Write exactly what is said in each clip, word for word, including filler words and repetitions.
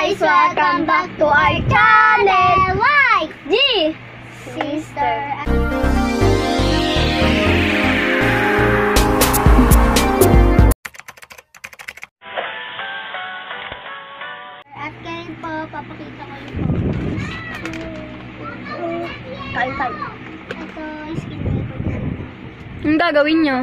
guys! Welcome back to our channel! Y G Sister! At ngayon po, papakita ko yung kain tayo. Ito, skin record namin. Anong gagawin nyo?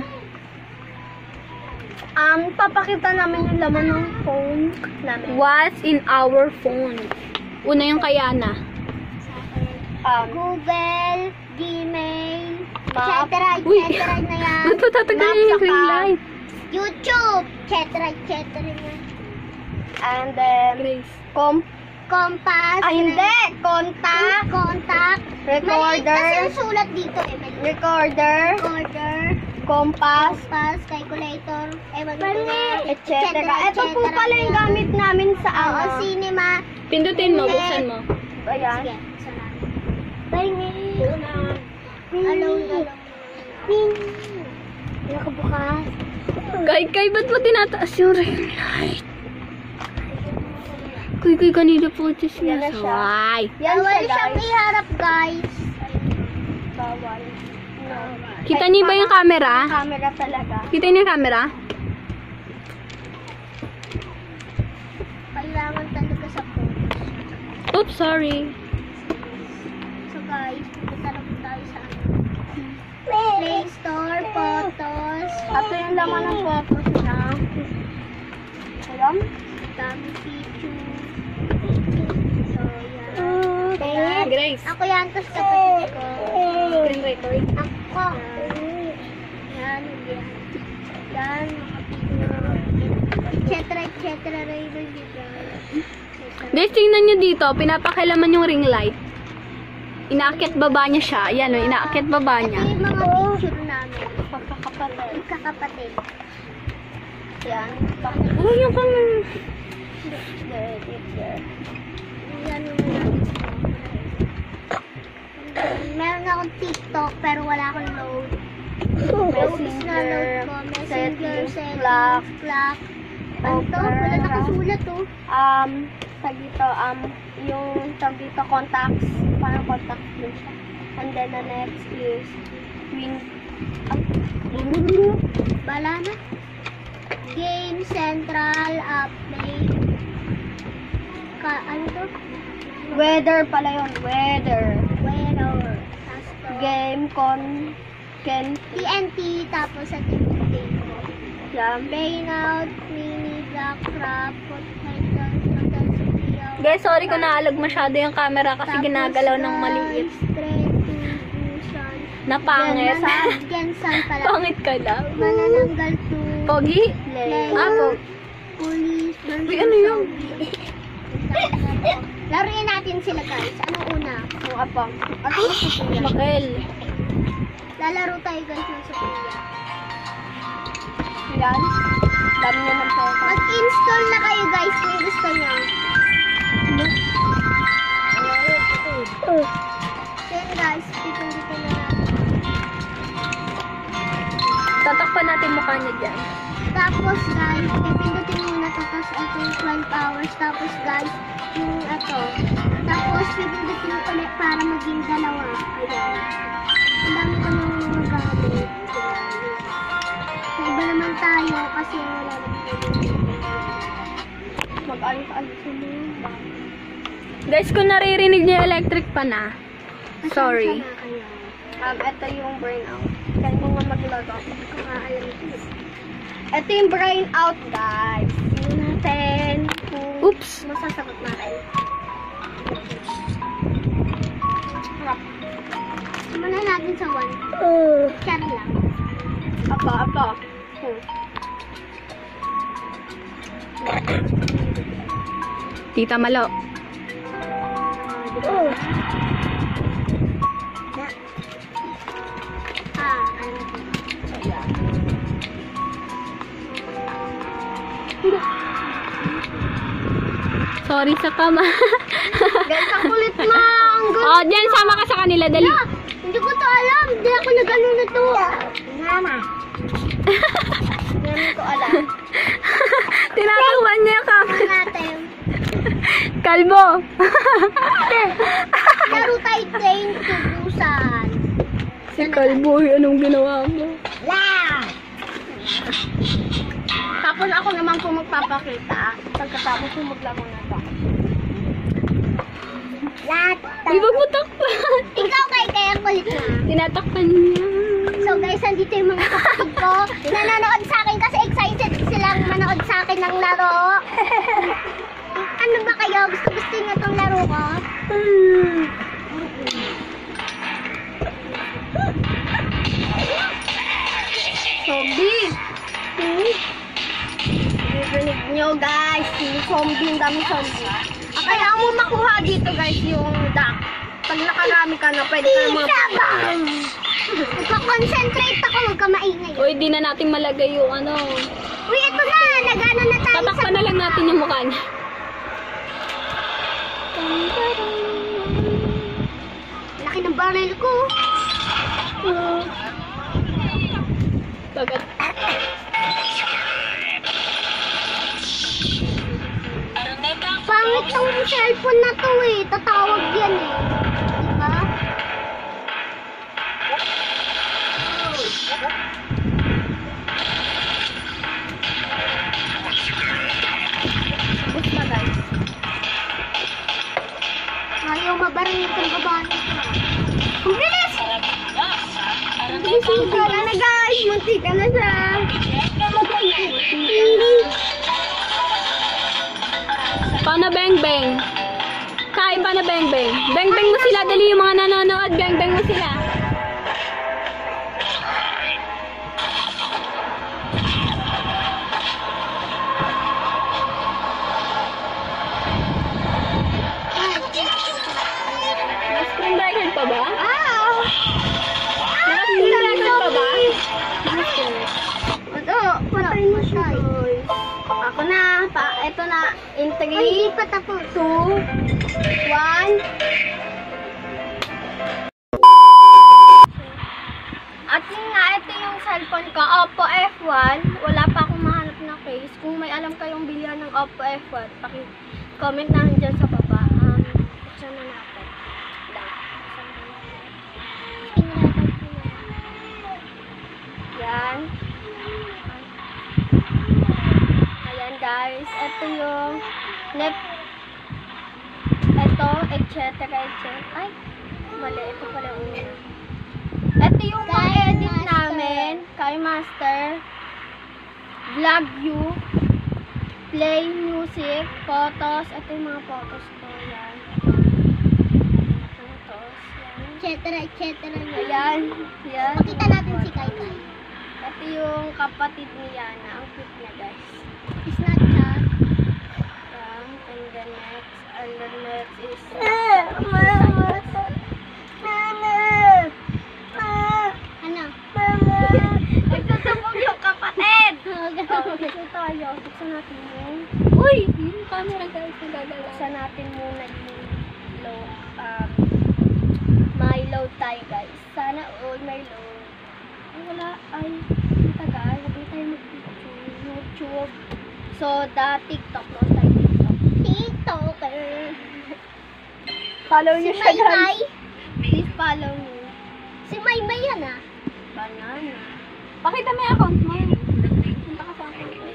Um, papakita namin yung laman ng phone namin. What's in our phone? Una yung Kayana. Um, Google, Gmail, et Map. cetera, et Uy. cetera na yan. Ba't tatanggalin Map, yung ring saka light? YouTube, et cetera, et cetera na yan. And then, Grace. com Compass. ah, hindi! Contact, Contact. recorder, Maliit kasi yung sulat dito eh. Maliit. recorder, Recorder. compass, Compass, calculator, ewan ko et cetera. Ito po pala yung gamit namin sa Oo, ano. cinema. Pindutin mo, buksan mo. Ayan. Sige, salamat. Pahingi. Alone, alone. Ping. Nakabukas. Kay, kay, ba't mo tinataas yung ring light? Kuy, kuy, kanina po ito Yan na siya. sinasaway. Yan Bawal siya, siyang guys. iharap, guys. Bawal. No. Kita niyo ba yung camera? Camera talaga. Kita niyo yung camera? Kailangan talaga sa phone. Oops, sorry. So, guys, punta na po tayo sa ano. Play Store, photos. Ito yung laman ng photos niya. Alam? Dami picture. So, yan. Ah, Grace. Ako yan, tapos kapatid ko. Screen record. Ako. Yan, yan. Yan, mga picture. Et cetera, et cetera, rin rin dito. Guys, tingnan nyo dito. Pinapakilaman yung ring light. Inaakit baba niya siya. Yan o, inaakit baba Ito niya. yung mga picture namin. Pagkakapatid. Magkakapatid. Yan. Oh, yung camera. There, it's there. Yan yung mga meron akong TikTok pero wala akong load. Loads na load ko. Messenger, settings, settings, clock, clock. Ano to? over, Wala nakasulat to. Um, tag dito, um, yung tag dito, contacts. Parang contacts din siya. And then the next is win. Ay, Bala na. Game Central Update. Ka, ano to? weather pala yun, weather. Weather. Tapos to. Game, con, can, T N T. Tapos sa T N T ko. yan. Rainout, Mini, Black Crab, Foot Hiker, Hotel Sophia. Guys, sorry kung naalag masyado yung camera kasi ginagalaw ng maliit. Napangit. Gensan pala. Pangit ka lang. Manananggal to. Pogi? Play. Ah, po. Police. Uy, ano yun? Laruin natin sila, guys. Anong una? Yung apang. Ano si Kuya? Makel. Lalaro tayo, guys, ng Sophia. Yan. Dami niya ng photo. Mag-install na kayo, guys, kung gusto nyo. Then, guys, pipindutin na natin. Tatakpan natin mukha niya dyan. Tapos, guys, pipindutin muna to. Tapos, ito yung twelve hours. Tapos, guys, yung ito. Tapos, pipindutin mo ulit para maging dalawa. Ayan. Ang dami ko nang magamit. Sa iba naman tayo kasi wala naman tayo. Mag-alis-alis mo. Guys, kung naririnig niyo yung electric pa na. Sorry. Pasensya na kayo. Um, ito yung burnout. Kaya mo nga maglago. Hindi ko nga alam ito. Ito yung burnout, guys. Tingnan natin kung Oops. Masasagot natin. harap. Simulan natin sa one. Char lang. Apa, apa. Hmm. Tita Malo. Oh. Ah, ano to? Sorry sa kama. Guys, ang kulit mo. Ang good. Oh, dyan, sama ka sa kanila. Dali. Ah, hindi ko to alam. Hindi ako nag-ano na to. Mama. Hindi ko alam. Tinatakpan niya yung camera. Natin. Kalbo! Laro tayo train to Busan. Si Kalbo, anong ginawa mo? La! Tapos ako naman po magpapakita. Pagkatapos po maglaro na to. Lahat. Uy, wag mo takpan! Ikaw kay kaya kulit na. Tinatakpan niya. So guys, andito yung mga kapatid ko. Nanonood sa akin kasi excited silang manood sa akin ng laro. Ano ba kayo? Gusto-gusto nyo tong laro ko? Zombie! Hmm? Narinig nyo guys, yung zombie, ang dami zombie. Ah, kaya mo makuha dito guys yung duck. Pag nakarami ka na, pwede ka na mga... Sabang! Magka-concentrate ako, huwag ka maingay. Uy, di na natin malagay yung ano. Uy, ito na! Nagano na tayo sa... Tatakpan na lang natin yung mukha niya. Laki ng barrel ko. Bagat. Pangit tong cellphone na to eh. Tatawag yan eh. Diba? Basta guys. Ayaw mabarang itong babae. Ang bilis! Ang bilis yung Munti ka na guys! Munti ka na siya! Paano bang bang? Kain pa na bang bang. Bang bang mo sila, dali yung mga nanonood. Bang bang mo sila. Naka-screen record pa ba? Ah! Naka-screen record pa ba? Ito, patay mo siya guys. Ako na, pa, ito na. In Ay, hindi three, pa tapos. two, one. At yun nga, ito yung cellphone ko, Oppo F one. Wala pa akong mahanap na case. Kung may alam kayong bilihan ng Oppo F one, paki-comment na dyan sa baba. Um, buksan na natin. Lang. Buksan na natin. Yan. Ayan guys, ito yung left, ito, et cetera, et cetera. Ay, mali, ito pala una. Ito yung Kay mga edit Master. namin, kay Master, vlog you, play music, photos, ito yung mga photos ko, yan. Photos, yan. Et cetera, et cetera. Ayan, yan. Pakita natin si Kai Kai. Ito yung kapatid ni Yana, ang cute niya guys. Snapchat. Um, and the next, and the next is Ano? nagsusubog yung kapatid! Oh, Oh, ito tayo. Buksan natin yung, Uy! Yung camera guys, nagagalaw. buksan natin muna yung low, um, may load tayo guys. Sana all may load. Ay, wala, ay, ang tagal. Huwag na tayo mag-YouTube. YouTube. So, the TikTok, no? Tayo TikTok. TikToker. Follow Si niyo siya Maymay. guys. Please follow me. Si Maymay yan ah. Banana. Pakita mo yung account mo. Punta ka sa account mo.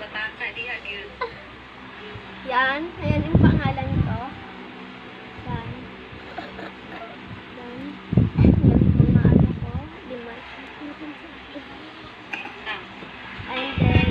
Yan. Ayan yung pangalan ko. Yan. Yan. Yan yung mga ano ko. Lima. And then,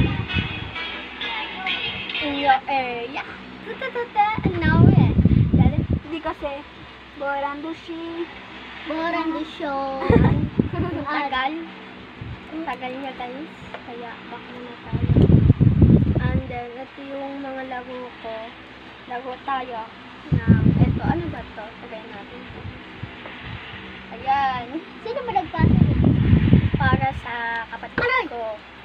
in your area. Tututute. Now, eh. Dali. Hindi kasi, borando siya. Borang show. Ang tagal. Ang tagal niya guys. Kaya back na tayo. And then, ito yung mga laro ko. Laro tayo. Na, ito, ano ba to? Tagay natin to. Ayan. Sino ba nagpasa? Para sa kapatid Aray! ko.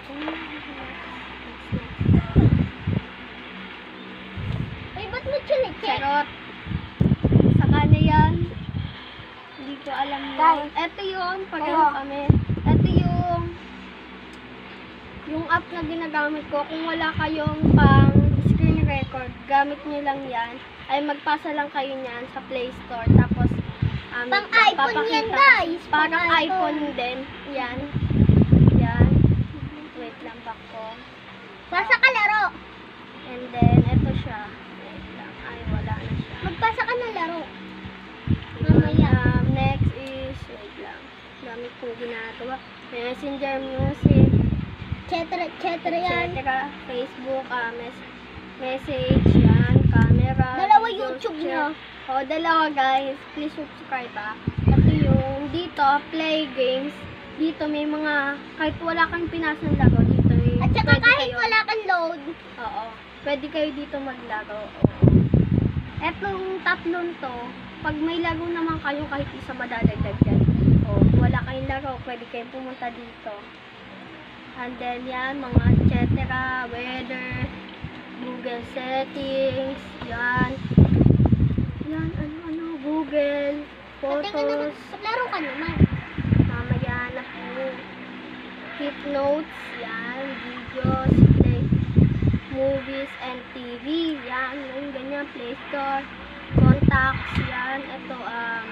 Ay, ba't mo chinik? Charot. Sa kanya yan. Hindi ko alam yun. Ito yun. Pareho kami. Ito yung yung app na ginagamit ko. Kung wala kayong pang screen record, record, gamit nyo lang yan, ay magpasa lang kayo niyan sa Play Store. Tapos, um, Pang iPhone papakita yan, ko- guys. Parang Pang iPhone iPhone. din. Yan. Yan. Wait lang back ko. Pasa ka laro. And then, ito siya. Wait lang. Ay, wala na siya. Magpasa ka ng laro. Mamaya. Um, next is, wait lang. Dami kong ginagawa. Messenger, music, Cetera, cetera yan. et cetera. Facebook, ah, mes- message, yan, camera. Dalawa video YouTube share. niya. O, dalawa guys. Please subscribe ah. Ito yung dito, play games. Dito may mga, kahit wala kang pinasang laro, dito may, At saka pwede kahit kayo- wala kang load, Oo. Pwede kayo dito maglaro. Oo. Etong tatlong to, pag may laro naman kayo, kahit isa madadagdag dyan. O, kung wala kayong laro, pwede kayong pumunta dito. And then yan, mga et cetera, weather, Google settings, yan. Yan, ano-ano, Google, pati ka naman, photos, laro ka naman. mamaya na po. Keep notes, yan, videos, play, movies, and T V, yan, yung ganyan, Play Store, contacts, yan, ito, um,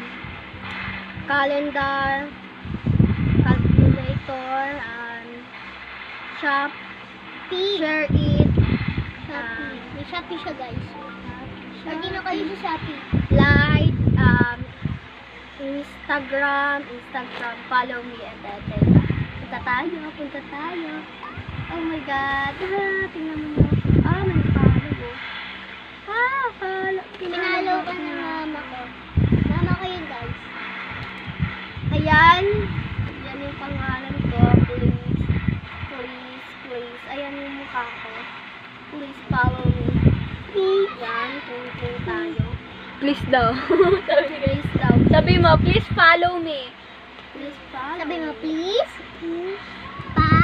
calendar, calculator, and shop, Shopee. share it, Shopee. May Shopee siya, guys. Lagi na kayo sa Shopee. like, um, Instagram, Instagram, follow me, and then, then, punta tayo, punta tayo. Oh my God, ah, tingnan mo mo. Ah, may follow. Ah, follow. Pinalo ka ng mama ko. Mama ko yun, guys. Ayan, yan yung pangalan ko, please, please, please. Ayan yung mukha ko. Please follow me. Yan, tung-tung tayo. Please daw. Sabi ni Please daw. Sabi mo, please follow me. Please follow Sabi mo, me. please. Pa.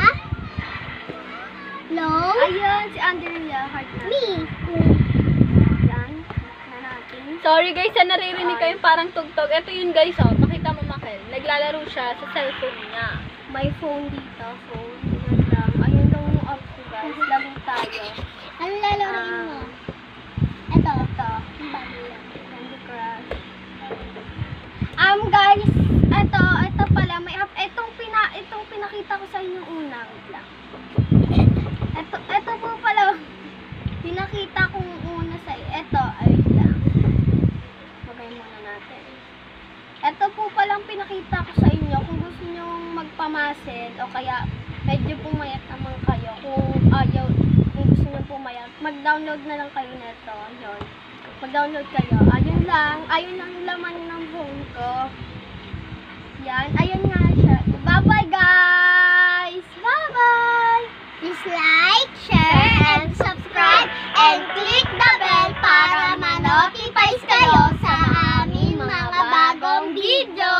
Low. Ayun, si Andrea, heart na. Me. Yan, na natin. Sorry guys, sa naririnig ko yung parang tugtog. Ito yun guys, oh. Pakita mo, Makel. Naglalaro siya sa cellphone niya. May phone dito, phone. Yan lang. Ayun lang yung app ko, guys. Laro tayo. Ano lalaroin mo? Um, Ito. Ito. Ang bago yan. Candy Crush. Um, guys, ito, ito pala, may app, itong pina, itong pinakita ko sa inyo una, wait lang. Ito, ito po pala, pinakita kong una sa, ito, ay, wait lang. Bagay muna natin. Ito po palang pinakita ko sa inyo, kung gusto nyo magpamasid, o kaya, medyo pumayat naman kayo, kung ayaw, kung gusto nyo pumayat, mag-download na lang kayo nito, yun. Mag-download kayo. Ayun lang. Ayun lang yung laman ng phone ko. Yan. Ayun nga siya. Bye-bye, guys! Bye-bye! Please like, share, and subscribe, and click the bell para ma-notify kayo sa aming mga bagong video.